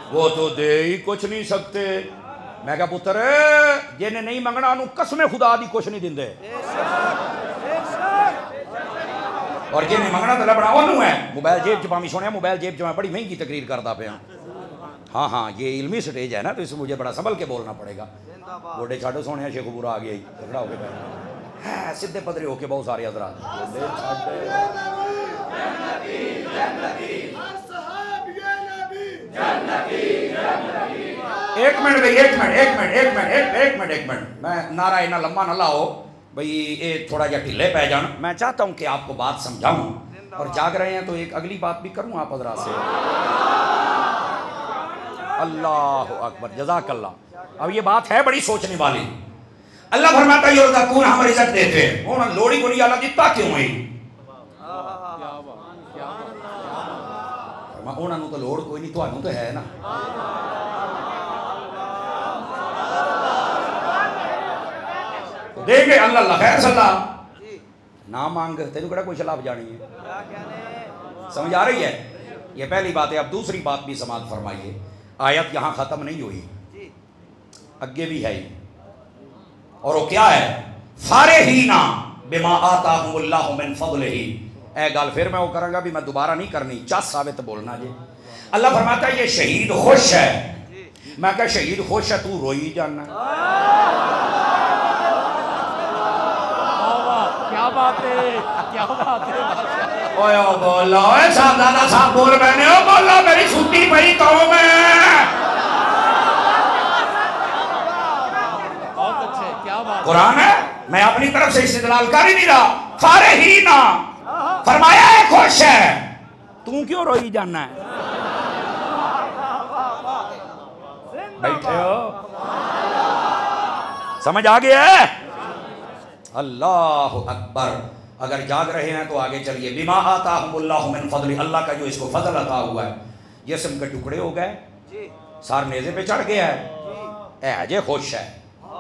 वो तो दे ही कुछ नहीं सकते। मैं क्या पुत्र जिन्हें नहीं मंगना उन्होंने कसमें खुदा दी कुछ नहीं दिंदे, और जिन्हें मंगना तो लबड़ा उन्होंने है। मोबाइल जेब च पावी सुने, मोबाइल जेब च मैं बड़ी महंगी तकरीर करता पाया। हाँ हाँ ये इल्मी स्टेज है ना, तो इसमें मुझे बड़ा संभल के बोलना पड़ेगा। गोडे छाड़ो सोने शेखपुरा आ गया ही तगड़ा होके बैठा, सीधे पदरे होके बहुत सारे हजरात। एक मिनट भाई, एक मिनट, मैं नारा इना लंबा न लाओ भाई, ये थोड़ा जा ढीले पै जान। मैं चाहता हूं कि आपको बात समझाऊं, और जाग रहे हैं तो एक अगली बात भी करूं आप हजरात से। अल्लाह अकबर, जज़ाकल्लाह। अब ये बात है बड़ी सोचने वाली। अल्लाह फरमाता है युरज़क़ून, हम रिज़्क़ देते हैं। वो लोड़ी को नहीं अल्लाह दिता क्यों है? उन्होंने तो लोड़ कोई नहीं, तो है ना। देंगे अल्लाह खैर सलाह ना मांग, तेन कड़ा कोई शलाब जानी है। समझ आ रही है? ये पहली बात है। अब दूसरी बात भी समाज फरमाइए। आयत यहाँ खत्म नहीं हुई, अगे भी है। और वो क्या है? फारिहीना बिमा आताहुमुल्लाहु मिन फज़लिही। ए गल फिर मैं वो करूंगा भी, मैं दोबारा नहीं करनी, चस साबित बोलना जी। अल्लाह फरमाता है ये शहीद खुश है। मैं क्या शहीद खुश है, तू रोई जाना। क्या बात है, क्या बात है। ओए बोलो साहबजादा साहब बोल मैंने, ओ बोलो मेरी छुट्टी पई कौम है। बहुत अच्छे, क्या बात। कुरान है, मैं अपनी तरफ से इस्तेदलाल कर ही नहीं रहा। फारिहीना फरमाया है खुश है, तू क्यों रोई जाना है? बैठे हो, समझ आ गया है? अल्लाह अकबर। अगर जाग रहे हैं तो आगे चलिए। बिमा आताहुमुल्लाहु मिन फज़लिही, अल्लाह का जो इसको फजल अता हुआ है। जिस्म के टुकड़े हो गए, सार नेज़े पे चढ़ गया है, अजय खुश है।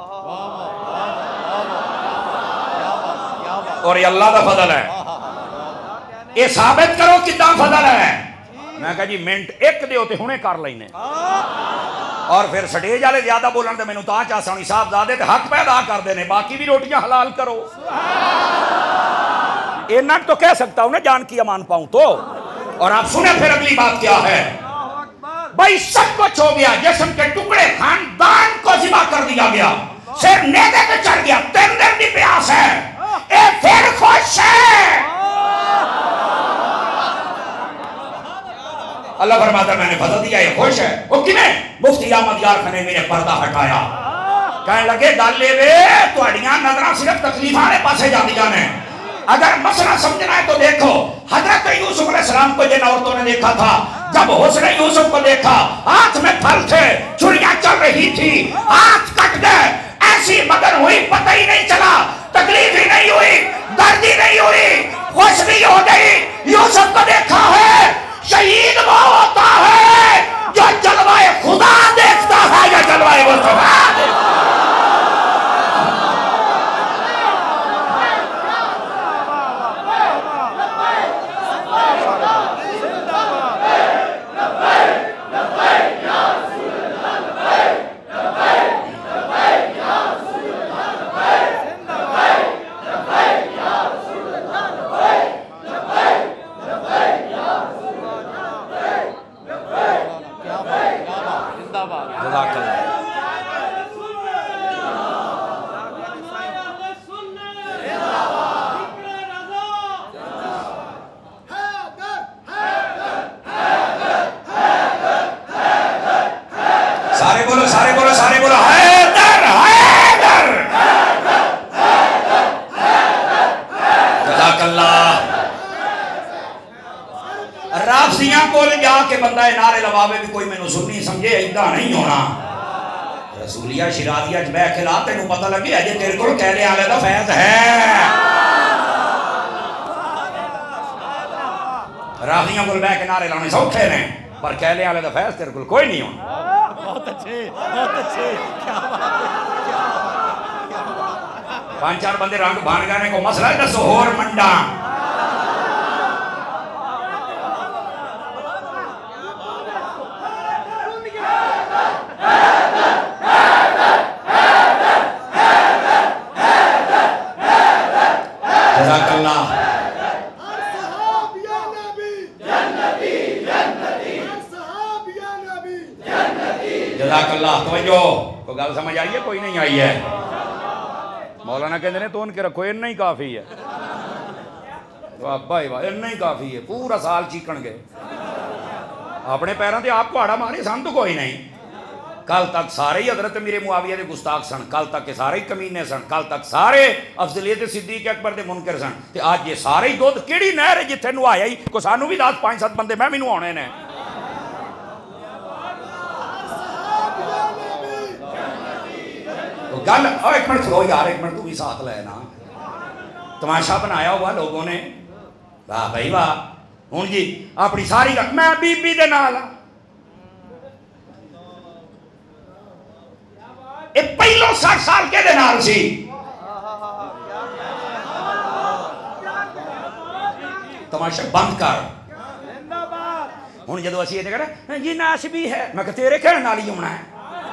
और ये अल्लाह का फजल है। ये साबित करो कितना फजल है। मैं कहा जी मिनट एक दे होते हुणे कर लेने, और फिर स्टेज वाले ज्यादा बोलन तो मैनू ता चाह सोनी साहबजादे ते हक पैदा कर देने, बाकी भी रोटियां हलाल करो। इतना तो कह सकता हूं ना, जान की अमान पाऊं तो। और आप सुने फिर अगली बात क्या है? भाई सब कुछ हो गया, जिस्म के टुकड़े खानदान को जिबा कर दिया गया, सिर नेज़े पे चढ़ गया, 3 दिन की प्यास है, ए फिर खुश है। अल्लाह फरमाता मैंने फजल दिया, ये खुश है। वो किमें? मुफ्ती अहमद यार खान ने मेरे पर्दा हटाया, कहने लगे गल ये तुहाड़ियां नजरां सिर्फ तकलीफां वाले पासे जांदियां ने। अगर मसला समझना है तो देखो, हजरत यूसुफ अलैहिस्सलाम को जिन औरतों ने देखा था, जब हुस्न यूसुफ को देखा, हाथ में फल थे, छुरियां चल रही थी, हाथ कट गए, ऐसी मगन हुई पता ही नहीं चला, तकलीफ ही नहीं हुई, दर्द ही नहीं हुई, खुश भी हो गई। यूसुफ को देखा है, शहीद वो होता है जो जलवाए खुदा देखता है या जलवाए मुस्तफा देखता है। सारे बोलो हैदर हैदर। जज़ाकल्लाह। राफसियां कोल जाके बंदा नारे लवावे भी कोई मैनू सुन्नी समझे, इदा नहीं होना। रसूलिया शिराजिया च बह के ला, तेनू पता लगे अजे तेरे को कहने वाले का फैज है। राफसियां कोल बह के नारे लाने सौखे ने, पर कहने वाले का फैज तेरे को कोई नहीं होना। बहुत अच्छे, बहुत अच्छे, क्या बात है। 5-4 बंदे रंग भान गाने को मसला दसो होर मंडा। जज़ाकल्लाह। तवज्जो, को गल समझ आई है कोई नहीं आई है? मौलाना कहते हैं तो उनके रखो इन्ना ही काफ़ी है। वाह भाई वाह, इन्ना ही काफ़ी है, पूरा साल चीकन गए अपने पैरों से आप कुहाड़ा मारे, सन तो कोई नहीं। कल तक सारे ही हजरत मेरे मुआविया के गुस्ताख सन, कल तक के सारे ही कमीने सन, कल तक सारे अफजलियत सिद्दीक अकबर के मुनकर सन, ते आज ये सारे ही दुध केड़ी नहर है जिथे नहाया ही को सानू भी 10 5 7 बंदे मैं भी नहाने ने। गल एक मिनट खलो यार, एक मिनट तू भी साथ ले ना। तमाशा बनाया हुआ लोगों ने, वाह भाई वाह। हूँ जी अपनी सारी गल मैं बीबी दे नाल आ, ये पहलो 60 साल के दे नाल सी। तमाशा बंद कर। हूँ जो असी ये कहना जी नाश भी है, मैं तेरे कहने नाल ही होना है।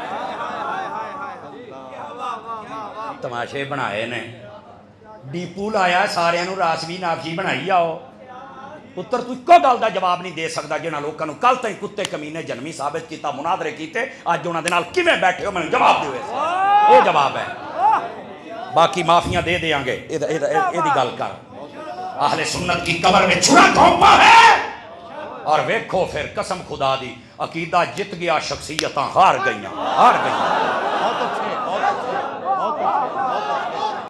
तमाशे बनाए ने, डीपू लाया सारिਆਂ ਨੂੰ रासवी नाफजी बनाई आओ। पुत्र तू इको गल का जवाब नहीं दे सकता जिन्होंने लोगों को कल तक कुत्ते कमीने जन्मी साबित किया, मुनादरे किए, अज उन्होंने नाल किवें बैठे हो, मैंने जवाब दो। ये जवाब है, बाकी माफिया दे देंगे। एदी गल कर। अहले सुन्नत की कब्र में छुरा कौमा है। और वेखो फिर कसम खुदा दी, अकीदा जित गया, शख्सियत हार गई, हार गई।